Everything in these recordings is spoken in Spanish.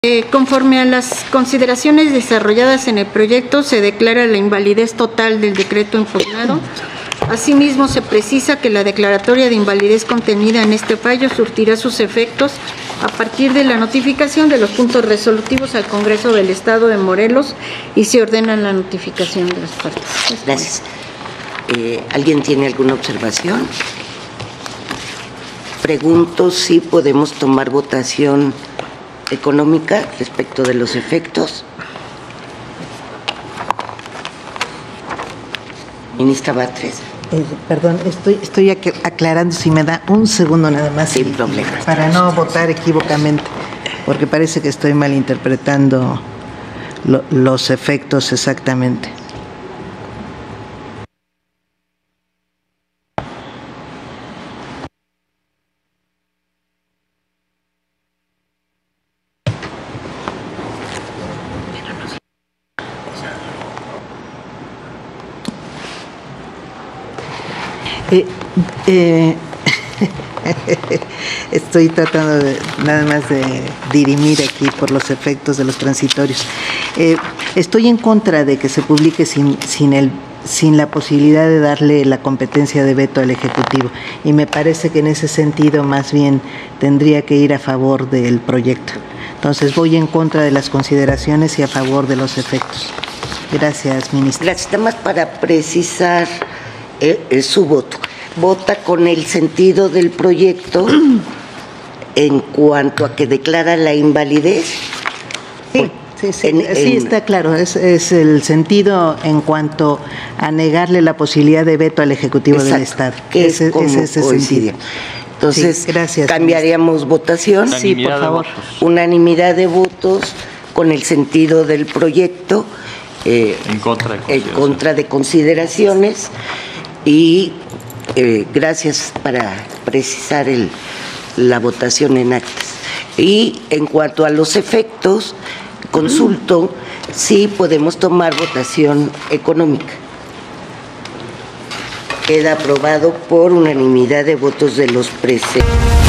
Conforme a las consideraciones desarrolladas en el proyecto, se declara la invalidez total del decreto impugnado. Asimismo, se precisa que la declaratoria de invalidez contenida en este fallo surtirá sus efectos a partir de la notificación de los puntos resolutivos al Congreso del Estado de Morelos y se ordena la notificación de las partes. Gracias. ¿Alguien tiene alguna observación? Pregunto si podemos tomar votación económica respecto de los efectos. Ministra Batres. Perdón, estoy aclarando, si me da un segundo nada más. Sin problema. Para no votar equívocamente, porque parece que estoy malinterpretando los efectos exactamente. Estoy tratando nada más de dirimir aquí por los efectos de los transitorios. Estoy en contra de que se publique sin la posibilidad de darle la competencia de veto al Ejecutivo, y me parece que en ese sentido más bien tendría que ir a favor del proyecto. Entonces voy en contra de las consideraciones y a favor de los efectos. Gracias, ministra. Gracias. Nada más para precisar su voto. Vota con el sentido del proyecto en cuanto a que declara la invalidez. Sí, está claro, es el sentido en cuanto a negarle la posibilidad de veto al Ejecutivo del Estado. Que es ese sentido. Entonces, sí, gracias, cambiaríamos votación. Sí, por favor. Unanimidad de votos con el sentido del proyecto, en contra de consideraciones, y gracias para precisar la votación en actas. Y en cuanto a los efectos, consulto si podemos tomar votación económica. Queda aprobado por unanimidad de votos de los presentes.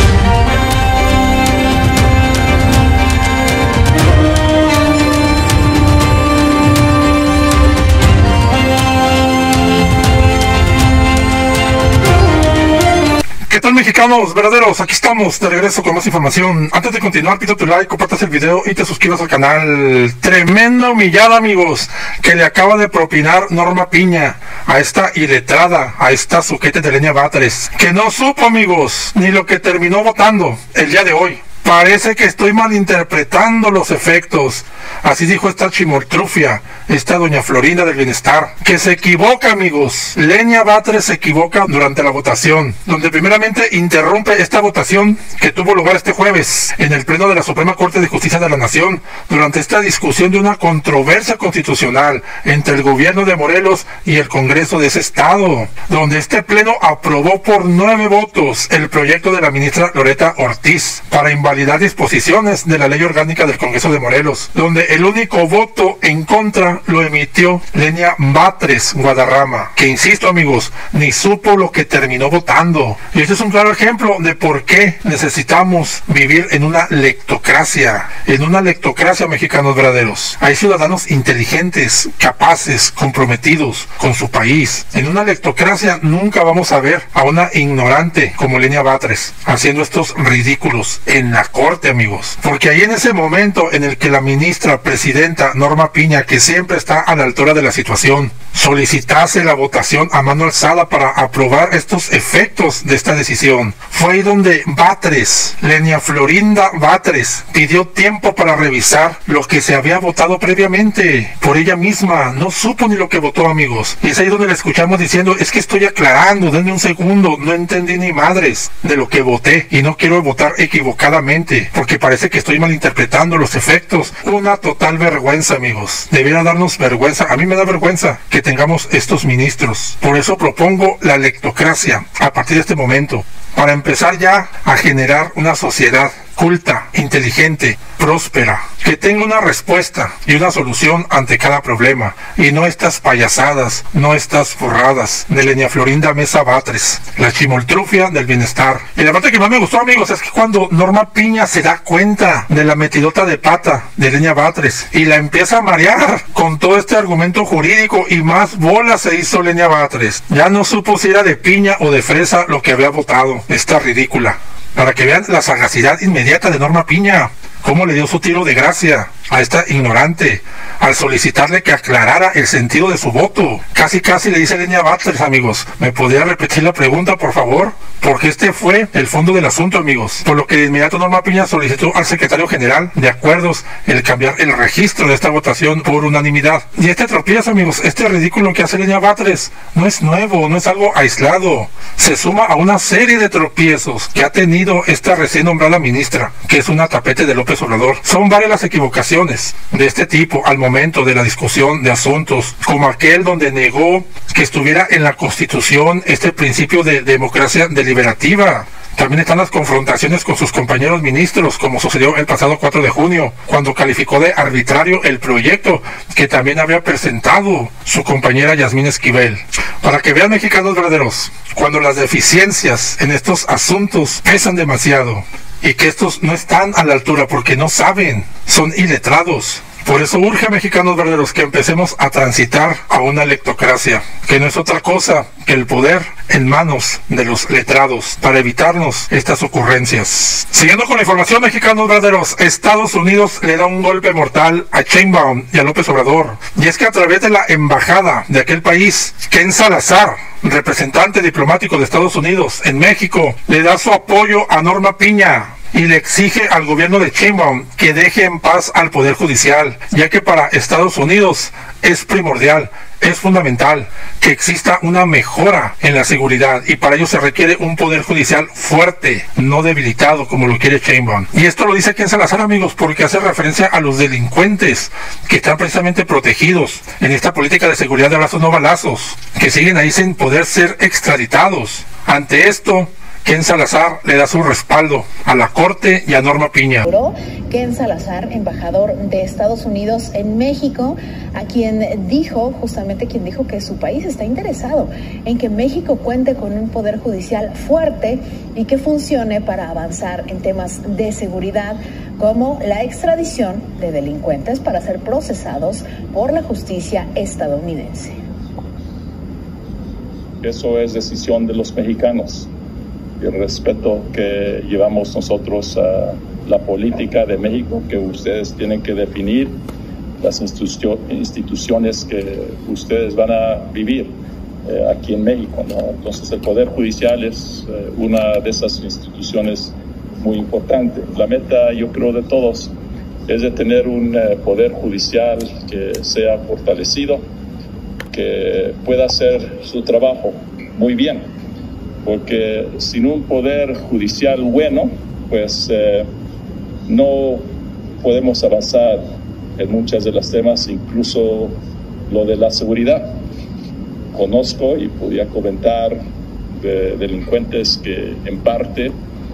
¿Qué tal, mexicanos verdaderos? Aquí estamos de regreso con más información. Antes de continuar, pido tu like, compartas el video y te suscribas al canal. Tremenda humillada, amigos, que le acaba de propinar Norma Piña a esta iletrada, a esta suquete de Lenia Batres, que no supo, amigos, ni lo que terminó votando el día de hoy. Parece que estoy malinterpretando los efectos. Así dijo esta chimoltrufia, esta doña Florinda del Bienestar, que se equivoca, amigos. Lenia Batres se equivoca durante la votación, donde primeramente interrumpe esta votación que tuvo lugar este jueves en el Pleno de la Suprema Corte de Justicia de la Nación, durante esta discusión de una controversia constitucional entre el gobierno de Morelos y el Congreso de ese estado, donde este Pleno aprobó por 9 votos el proyecto de la ministra Loretta Ortiz para invalidar disposiciones de la Ley Orgánica del Congreso de Morelos, donde el único voto en contra lo emitió Lenia Batres Guadarrama, que, insisto, amigos, ni supo lo que terminó votando. Y este es un claro ejemplo de por qué necesitamos vivir en una lectocracia, mexicanos verdaderos. Hay ciudadanos inteligentes, capaces, comprometidos con su país. En una lectocracia nunca vamos a ver a una ignorante como Lenia Batres haciendo estos ridículos en la Corte, amigos, porque ahí en ese momento en el que la ministra presidenta Norma Piña, que siempre está a la altura de la situación, solicitase la votación a mano alzada para aprobar estos efectos de esta decisión, fue ahí donde Batres, Lenia Florinda Batres, pidió tiempo para revisar lo que se había votado previamente por ella misma. No supo ni lo que votó, amigos, y es ahí donde la escuchamos diciendo: es que estoy aclarando, denme un segundo, no entendí ni madres de lo que voté y no quiero votar equivocadamente porque parece que estoy malinterpretando los efectos. Una total vergüenza, amigos. Debiera darnos vergüenza. A mí me da vergüenza que tengamos estos ministros. Por eso propongo la lectocracia a partir de este momento, para empezar ya a generar una sociedad culta, inteligente, próspera, que tenga una respuesta y una solución ante cada problema, y no estas payasadas, no estas forradas de Lenia Florinda Mesa Batres, la chimoltrufia del bienestar. Y la parte que más me gustó, amigos, es que cuando Norma Piña se da cuenta de la metidota de pata de Lenia Batres y la empieza a marear con todo este argumento jurídico, y más bola se hizo Lenia Batres. Ya no supo si era de piña o de fresa lo que había votado. Está ridícula. Para que vean la sagacidad inmediata de Norma Piña, cómo le dio su tiro de gracia a esta ignorante al solicitarle que aclarara el sentido de su voto. Casi le dice Lenia Batres, amigos, ¿me podría repetir la pregunta, por favor? Porque este fue el fondo del asunto, amigos. Por lo que de inmediato Norma Piña solicitó al secretario general de acuerdos el cambiar el registro de esta votación por unanimidad. Y este tropiezo, amigos, este ridículo que hace Lenia Batres, no es nuevo, no es algo aislado. Se suma a una serie de tropiezos que ha tenido esta recién nombrada ministra, que es una tapete de López Obrador. Son varias las equivocaciones de este tipo al momento de la discusión de asuntos, como aquel donde negó que estuviera en la Constitución este principio de democracia deliberativa. También están las confrontaciones con sus compañeros ministros, como sucedió el pasado 4 de junio, cuando calificó de arbitrario el proyecto que también había presentado su compañera Yasmín Esquivel. Para que vean, mexicanos verdaderos, cuando las deficiencias en estos asuntos pesan demasiado, y que estos no están a la altura porque no saben, son iletrados. Por eso urge, mexicanos verdaderos, que empecemos a transitar a una lectocracia, que no es otra cosa que el poder en manos de los letrados, para evitarnos estas ocurrencias. Siguiendo con la información, mexicanos verdaderos, Estados Unidos le da un golpe mortal a Sheinbaum y a López Obrador. Y es que a través de la embajada de aquel país, Ken Salazar, representante diplomático de Estados Unidos en México, le da su apoyo a Norma Piña y le exige al gobierno de Sheinbaum que deje en paz al Poder Judicial, ya que para Estados Unidos es primordial, es fundamental que exista una mejora en la seguridad, y para ello se requiere un Poder Judicial fuerte, no debilitado como lo quiere Sheinbaum. Y esto lo dice Ken Salazar, amigos, porque hace referencia a los delincuentes que están precisamente protegidos en esta política de seguridad de abrazos no balazos, que siguen ahí sin poder ser extraditados. Ante esto, Ken Salazar le da su respaldo a la Corte y a Norma Piña. Ken Salazar, embajador de Estados Unidos en México, a quien dijo que su país está interesado en que México cuente con un poder judicial fuerte y que funcione para avanzar en temas de seguridad, como la extradición de delincuentes para ser procesados por la justicia estadounidense. Eso es decisión de los mexicanos. El respeto que llevamos nosotros a la política de México, que ustedes tienen que definir, las instituciones que ustedes van a vivir aquí en México, ¿no? Entonces el Poder Judicial es una de esas instituciones muy importantes. La meta, yo creo, de todos es de tener un Poder Judicial que sea fortalecido, que pueda hacer su trabajo muy bien. Porque sin un poder judicial bueno, pues no podemos avanzar en muchas de las temas, incluso lo de la seguridad. Conozco y podía comentar de delincuentes que en parte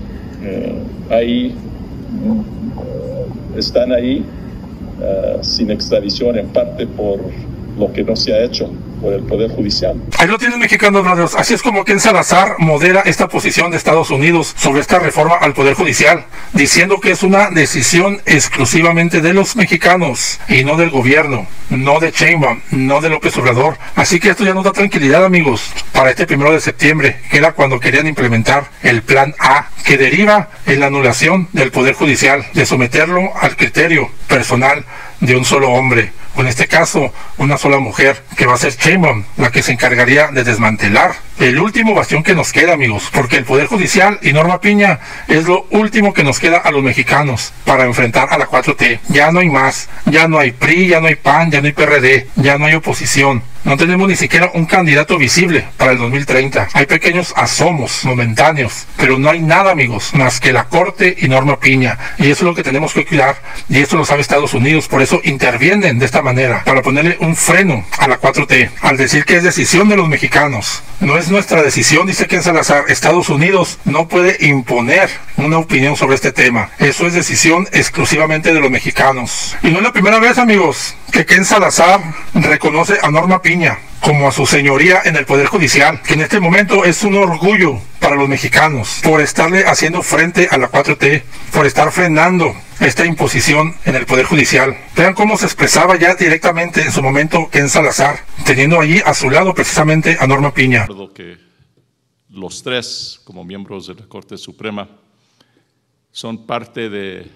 están ahí sin extradición, en parte por lo que no se ha hecho por el Poder Judicial. Ahí lo tienen, mexicanos verdaderos. Así es como Ken Salazar modera esta posición de Estados Unidos sobre esta reforma al Poder Judicial, diciendo que es una decisión exclusivamente de los mexicanos y no del gobierno, no de Sheinbaum, no de López Obrador. Así que esto ya nos da tranquilidad, amigos, para este 1 de septiembre, que era cuando querían implementar el Plan A, que deriva en la anulación del Poder Judicial, de someterlo al criterio personal de un solo hombre, o en este caso una sola mujer, que va a ser Sheinbaum la que se encargaría de desmantelar el último bastión que nos queda, amigos, porque el Poder Judicial y Norma Piña es lo último que nos queda a los mexicanos para enfrentar a la 4T. Ya no hay más, ya no hay PRI, ya no hay PAN, ya no hay PRD, ya no hay oposición. No tenemos ni siquiera un candidato visible para el 2030. Hay pequeños asomos momentáneos, pero no hay nada, amigos, más que la Corte y Norma Piña. Y eso es lo que tenemos que cuidar, y esto lo sabe Estados Unidos. Por eso intervienen de esta manera, para ponerle un freno a la 4T, al decir que es decisión de los mexicanos. No es nuestra decisión, dice Ken Salazar. Estados Unidos no puede imponer una opinión sobre este tema. Eso es decisión exclusivamente de los mexicanos. Y no es la primera vez, amigos, que Ken Salazar reconoce a Norma Piña como a su señoría en el Poder Judicial, que en este momento es un orgullo para los mexicanos por estarle haciendo frente a la 4T, por estar frenando esta imposición en el Poder Judicial. Vean cómo se expresaba ya directamente en su momento Ken Salazar, teniendo allí a su lado precisamente a Norma Piña. Que los tres, como miembros de la Corte Suprema, son parte de...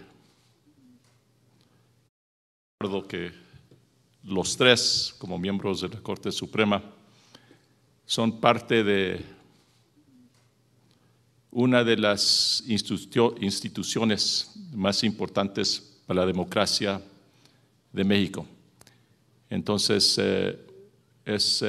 que los tres, como miembros de la Corte Suprema, son parte de una de las instituciones más importantes para la democracia de México. Entonces, es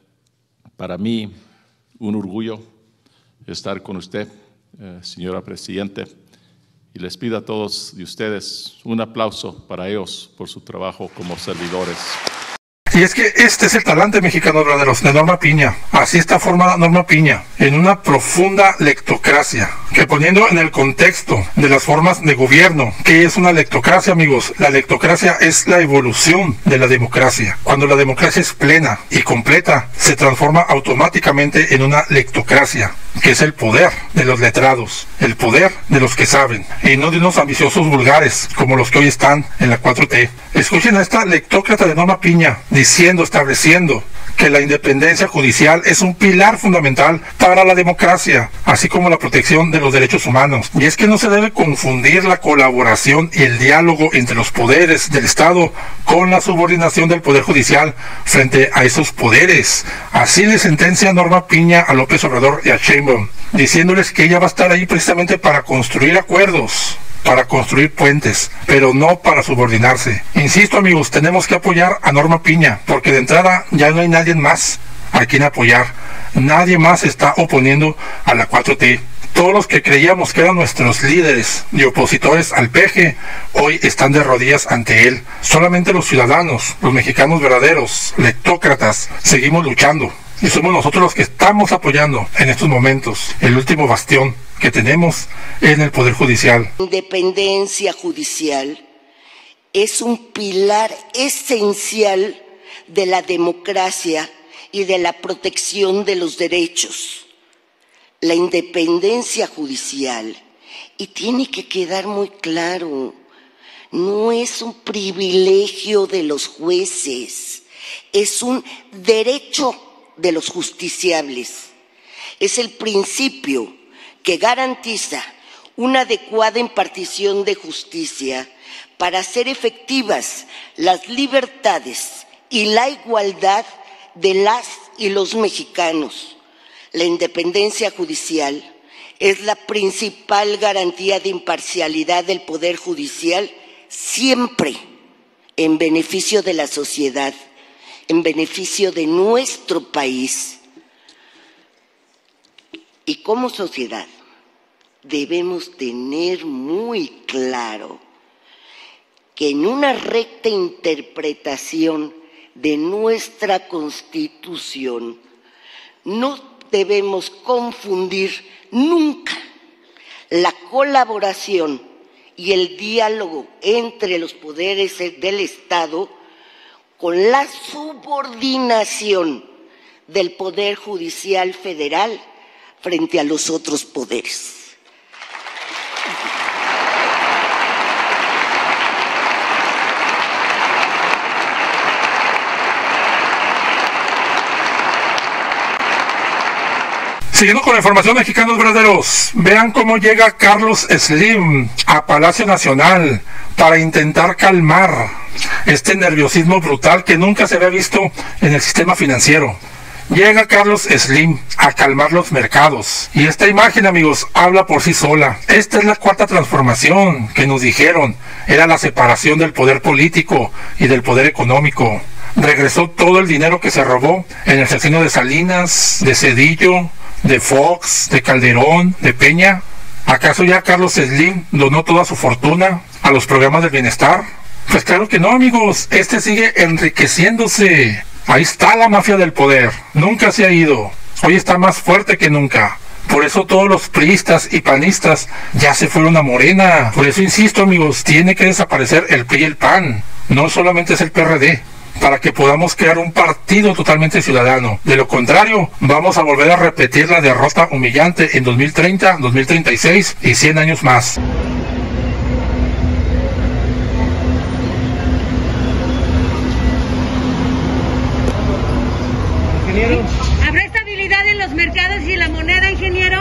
para mí un orgullo estar con usted, señora Presidente, y les pido a todos de ustedes un aplauso para ellos por su trabajo como servidores. Y es que este es el talante mexicano, verdaderos, de Norma Piña. Así está formada Norma Piña, en una profunda lectocracia, que poniendo en el contexto de las formas de gobierno, ¿qué es una lectocracia, amigos? La lectocracia es la evolución de la democracia. Cuando la democracia es plena y completa, se transforma automáticamente en una lectocracia, que es el poder de los letrados, el poder de los que saben, y no de unos ambiciosos vulgares como los que hoy están en la 4T. Escuchen a esta lectócrata de Norma Piña estableciendo que la independencia judicial es un pilar fundamental para la democracia, así como la protección de los derechos humanos. Y es que no se debe confundir la colaboración y el diálogo entre los poderes del Estado con la subordinación del Poder Judicial frente a esos poderes. Así le sentencia Norma Piña a López Obrador y a Sheinbaum, diciéndoles que ella va a estar ahí precisamente para construir acuerdos, para construir puentes, pero no para subordinarse. Insisto, amigos, tenemos que apoyar a Norma Piña, porque de entrada ya no hay nadie más a quien apoyar. Nadie más está oponiendo a la 4T. Todos los que creíamos que eran nuestros líderes y opositores al PG, hoy están de rodillas ante él. Solamente los ciudadanos, los mexicanos verdaderos, lectócratas, seguimos luchando. Y somos nosotros los que estamos apoyando en estos momentos el último bastión que tenemos en el Poder Judicial. La independencia judicial es un pilar esencial de la democracia y de la protección de los derechos. La independencia judicial, y tiene que quedar muy claro, no es un privilegio de los jueces, es un derecho de los justiciables. Es el principio que garantiza una adecuada impartición de justicia para hacer efectivas las libertades y la igualdad de las y los mexicanos. La independencia judicial es la principal garantía de imparcialidad del Poder Judicial, siempre en beneficio de la sociedad, en beneficio de nuestro país. Y como sociedad debemos tener muy claro que en una recta interpretación de nuestra Constitución no debemos confundir nunca la colaboración y el diálogo entre los poderes del Estado con la subordinación del Poder Judicial Federal frente a los otros poderes. Siguiendo con la información, mexicanos verdaderos, vean cómo llega Carlos Slim a Palacio Nacional para intentar calmar este nerviosismo brutal que nunca se había visto en el sistema financiero. Llega Carlos Slim a calmar los mercados. Y esta imagen, amigos, habla por sí sola. Esta es la cuarta transformación que nos dijeron. Era la separación del poder político y del poder económico. regresó todo el dinero que se robó en el sexenio de Salinas, de Zedillo, de Fox, de Calderón, de Peña. ¿Acaso ya Carlos Slim donó toda su fortuna a los programas del bienestar? Pues claro que no, amigos, este sigue enriqueciéndose. Ahí está la mafia del poder, nunca se ha ido, hoy está más fuerte que nunca. Por eso todos los priistas y panistas ya se fueron a Morena. Por eso insisto, amigos, tiene que desaparecer el PRI y el PAN, no solamente es el PRD, para que podamos crear un partido totalmente ciudadano. De lo contrario, vamos a volver a repetir la derrota humillante en 2030, 2036 y 100 años más. ¿Habrá estabilidad en los mercados y en la moneda, ingeniero?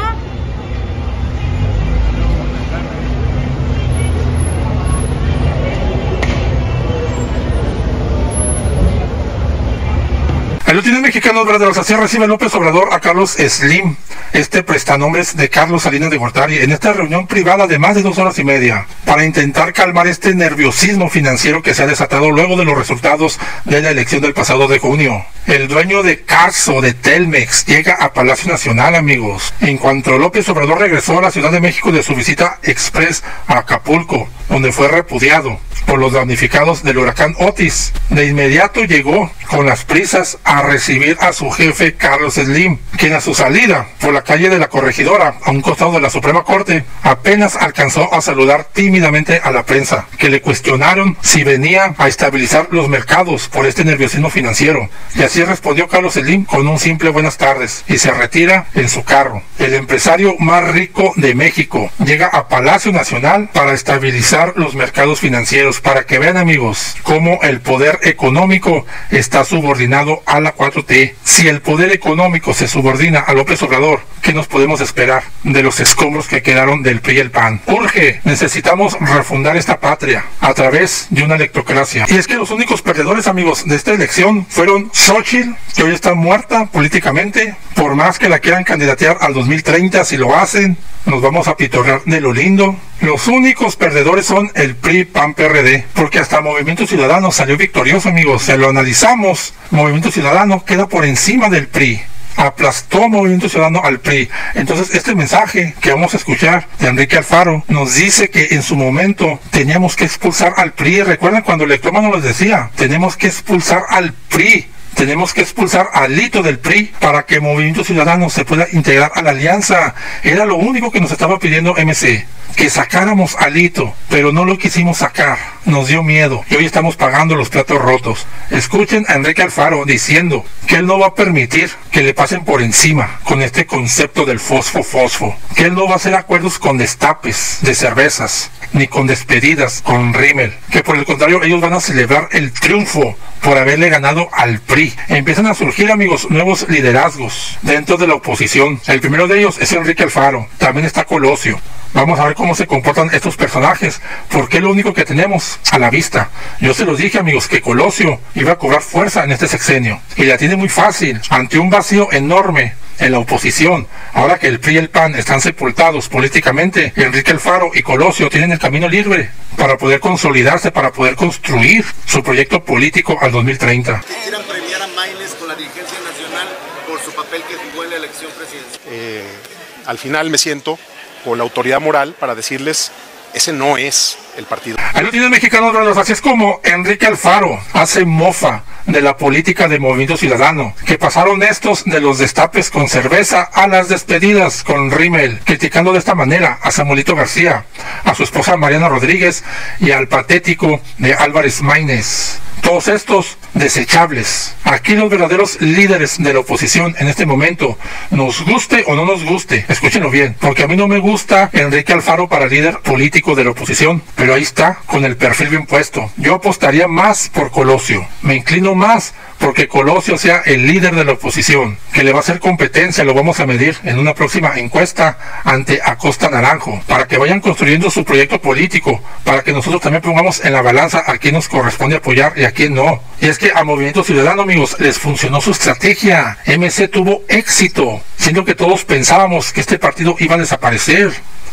Ahí lo tienen, mexicanos verdaderos. Así recibe López Obrador a Carlos Slim, este prestanombres de Carlos Salinas de Gortari, en esta reunión privada de más de 2 horas y media, para intentar calmar este nerviosismo financiero que se ha desatado luego de los resultados de la elección del pasado de junio. El dueño de Carso, de Telmex, llega a Palacio Nacional, amigos. En cuanto López Obrador regresó a la Ciudad de México de su visita express a Acapulco, donde fue repudiado por los damnificados del huracán Otis, de inmediato llegó con las prisas a recibir a su jefe Carlos Slim, quien a su salida por la calle de la Corregidora, a un costado de la Suprema Corte, apenas alcanzó a saludar tímidamente a la prensa, que le cuestionaron si venía a estabilizar los mercados por este nerviosismo financiero, y así respondió Carlos Slim con un simple buenas tardes, y se retira en su carro. El empresario más rico de México llega a Palacio Nacional para estabilizar los mercados financieros, para que vean, amigos, cómo el poder económico está subordinado a la 4T. Si el poder económico se subordina a López Obrador, ¿qué nos podemos esperar de los escombros que quedaron del PRI y el PAN? Urge, necesitamos refundar esta patria a través de una electocracia. Y es que los únicos perdedores, amigos, de esta elección fueron Xochitl, que hoy está muerta políticamente, por más que la quieran candidatear al 2030, si lo hacen, nos vamos a pitorrear de lo lindo. Los únicos perdedores son el PRI, PAN, PRD, porque hasta Movimiento Ciudadano salió victorioso, amigos. Si lo analizamos, Movimiento Ciudadano queda por encima del PRI. Aplastó Movimiento Ciudadano al PRI. Entonces este mensaje que vamos a escuchar de Enrique Alfaro nos dice que en su momento teníamos que expulsar al PRI. Recuerden cuando el Electómano les decía, tenemos que expulsar al PRI. Tenemos que expulsar al hito del PRI para que Movimiento Ciudadano se pueda integrar a la alianza. Era lo único que nos estaba pidiendo MC, que sacáramos al hito, pero no lo quisimos sacar, nos dio miedo y hoy estamos pagando los platos rotos. Escuchen a Enrique Alfaro diciendo que él no va a permitir que le pasen por encima con este concepto del fosfo, que él no va a hacer acuerdos con destapes de cervezas, ni con despedidas con Rimmel, que por el contrario ellos van a celebrar el triunfo por haberle ganado al PRI. Empiezan a surgir, amigos, nuevos liderazgos dentro de la oposición. El primero de ellos es Enrique Alfaro, también está Colosio. Vamos a ver cómo se comportan estos personajes, porque es lo único que tenemos a la vista. Yo se los dije, amigos, que Colosio iba a cobrar fuerza en este sexenio, y la tiene muy fácil, ante un vacío enorme en la oposición. Ahora que el PRI y el PAN están sepultados políticamente, Enrique Alfaro y Colosio tienen el camino libre para poder consolidarse, para poder construir su proyecto político al 2030. ¿Quisieran premiar a Maynes con la dirigencia nacional por su papel que jugó en la elección presidencial? Al final me siento con la autoridad moral para decirles, ese no es el partido. Ahí lo tienen, mexicanos, brothers. Así es como Enrique Alfaro hace mofa de la política de Movimiento Ciudadano, que pasaron estos de los destapes con cerveza a las despedidas con Rimmel, criticando de esta manera a Samuelito García, a su esposa Mariana Rodríguez y al patético de Álvarez Maínez. Todos estos desechables. Aquí los verdaderos líderes de la oposición en este momento, nos guste o no nos guste, escúchenlo bien, porque a mí no me gusta Enrique Alfaro para líder político de la oposición, pero ahí está, con el perfil bien puesto. Yo apostaría más por Colosio, me inclino más porque Colosio sea el líder de la oposición, que le va a hacer competencia, lo vamos a medir en una próxima encuesta ante Acosta Naranjo, para que vayan construyendo su proyecto político, para que nosotros también pongamos en la balanza a quién nos corresponde apoyar y a quién no. Y es que a Movimiento Ciudadano, amigos, les funcionó su estrategia. MC tuvo éxito, siendo que todos pensábamos que este partido iba a desaparecer.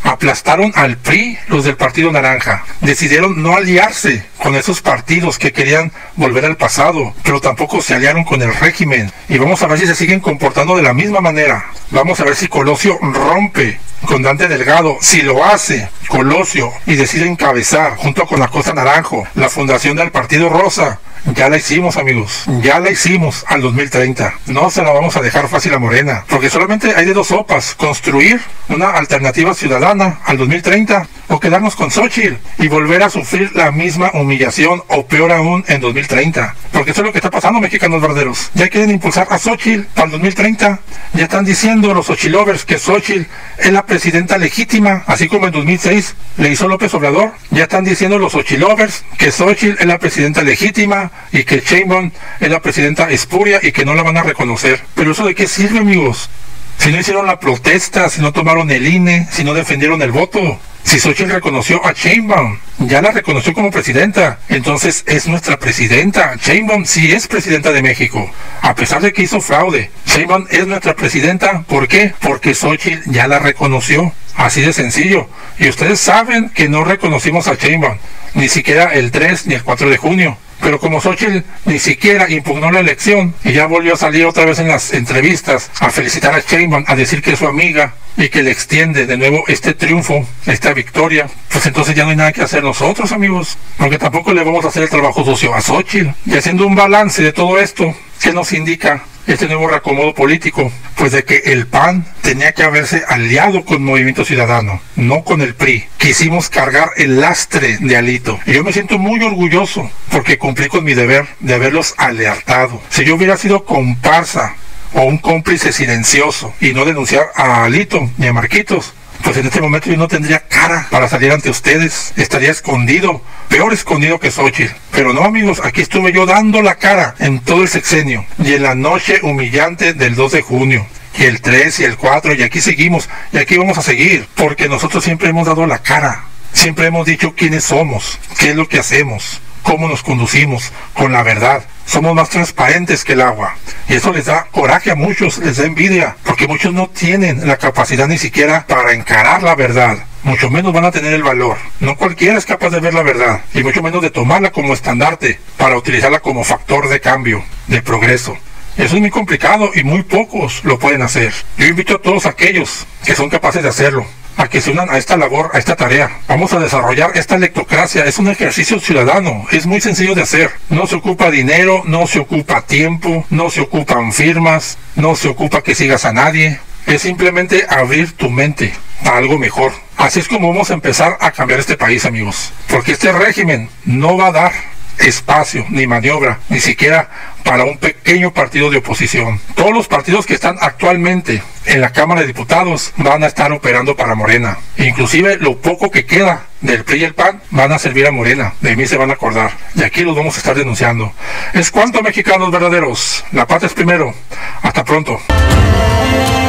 Aplastaron al PRI los del Partido Naranja. Decidieron no aliarse con esos partidos que querían volver al pasado, pero tampoco se aliaron con el régimen. Y vamos a ver si se siguen comportando de la misma manera. Vamos a ver si Colosio rompe con Dante Delgado. Si lo hace Colosio y decide encabezar, junto con la Cosa Naranjo, la fundación del Partido Rosa, ya la hicimos, amigos, ya la hicimos al 2030. No se la vamos a dejar fácil a Morena, porque solamente hay de dos sopas: construir una alternativa ciudadana al 2030 o quedarnos con Xóchitl y volver a sufrir la misma humillación o peor aún en 2030. Porque eso es lo que está pasando, mexicanos verdaderos. Ya quieren impulsar a Xóchitl para el 2030. Ya están diciendo los Xochilovers que Xóchitl es la presidenta legítima, así como en 2006 le hizo López Obrador. Ya están diciendo los Xochilovers que Xóchitl es la presidenta legítima y que Sheinbaum es la presidenta espuria y que no la van a reconocer. Pero ¿eso de qué sirve, amigos? Si no hicieron la protesta, si no tomaron el INE, si no defendieron el voto. Si Xóchitl reconoció a Sheinbaum, ya la reconoció como presidenta, entonces es nuestra presidenta. Sheinbaum sí es presidenta de México, a pesar de que hizo fraude. Sheinbaum es nuestra presidenta, ¿por qué? Porque Xóchitl ya la reconoció, así de sencillo. Y ustedes saben que no reconocimos a Sheinbaum, ni siquiera el 3 ni el 4 de junio. Pero como Xóchitl ni siquiera impugnó la elección y ya volvió a salir otra vez en las entrevistas a felicitar a Sheinbaum, a decir que es su amiga y que le extiende de nuevo este triunfo, esta victoria, pues entonces ya no hay nada que hacer nosotros, amigos, porque tampoco le vamos a hacer el trabajo sucio a Xóchitl. Y haciendo un balance de todo esto, ¿qué nos indica este nuevo reacomodo político? Pues de que el PAN tenía que haberse aliado con Movimiento Ciudadano, no con el PRI. Quisimos cargar el lastre de Alito. Y yo me siento muy orgulloso porque cumplí con mi deber de haberlos alertado. Si yo hubiera sido comparsa o un cómplice silencioso y no denunciar a Alito ni a Marquitos, pues en este momento yo no tendría cara para salir ante ustedes. Estaría escondido, peor escondido que Xóchitl. Pero no, amigos, aquí estuve yo dando la cara en todo el sexenio y en la noche humillante del 2 de junio. Y el 3 y el 4, y aquí seguimos, y aquí vamos a seguir, porque nosotros siempre hemos dado la cara. Siempre hemos dicho quiénes somos, qué es lo que hacemos, cómo nos conducimos, con la verdad. Somos más transparentes que el agua. Y eso les da coraje a muchos, les da envidia, porque muchos no tienen la capacidad ni siquiera para encarar la verdad. Mucho menos van a tener el valor. No cualquiera es capaz de ver la verdad, y mucho menos de tomarla como estandarte para utilizarla como factor de cambio, de progreso. Eso es muy complicado y muy pocos lo pueden hacer. Yo invito a todos aquellos que son capaces de hacerlo a que se unan a esta labor, a esta tarea. Vamos a desarrollar esta electocracia. Es un ejercicio ciudadano, es muy sencillo de hacer. No se ocupa dinero, no se ocupa tiempo, no se ocupan firmas, no se ocupa que sigas a nadie. Es simplemente abrir tu mente a algo mejor. Así es como vamos a empezar a cambiar este país, amigos. Porque este régimen no va a dar espacio ni maniobra, ni siquiera para un pequeño partido de oposición. Todos los partidos que están actualmente en la Cámara de Diputados van a estar operando para Morena. Inclusive lo poco que queda del PRI y el PAN van a servir a Morena. De mí se van a acordar. Y aquí los vamos a estar denunciando. Es cuanto, mexicanos verdaderos. La patria es primero. Hasta pronto.